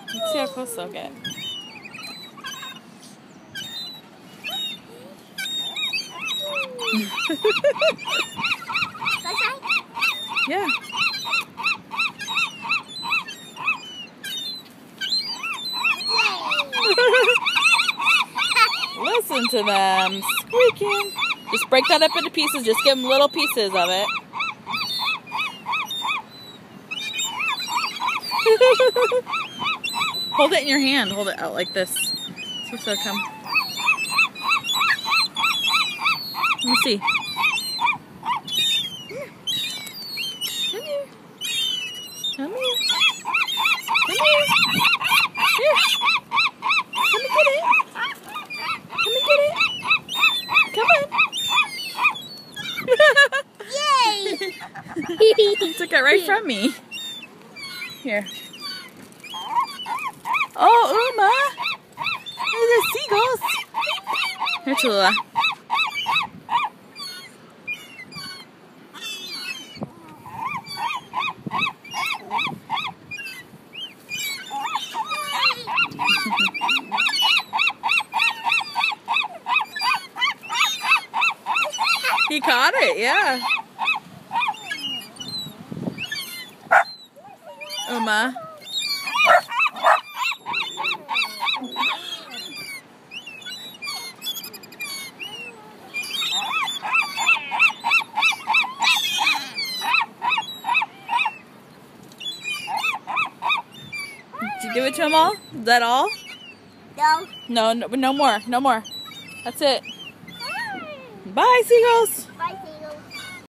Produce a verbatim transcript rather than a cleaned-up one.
Let's see how close they'll get. Yeah. Listen to them squeaking. Just break that up into pieces. Just give them little pieces of it. Hold it in your hand. Hold it out like this. See if they'll come. Let me see. Come here. Come here. Come here. Here. Come and get it. Come and get it. Come on. Yay! He took it right from me. Here. Oh, Uma! There's the seagulls. Here, Tallulah. He caught it, yeah. Uma. Did you give it to him all? Is that all? No. No, no, no more. No more. That's it. Bye, seagulls.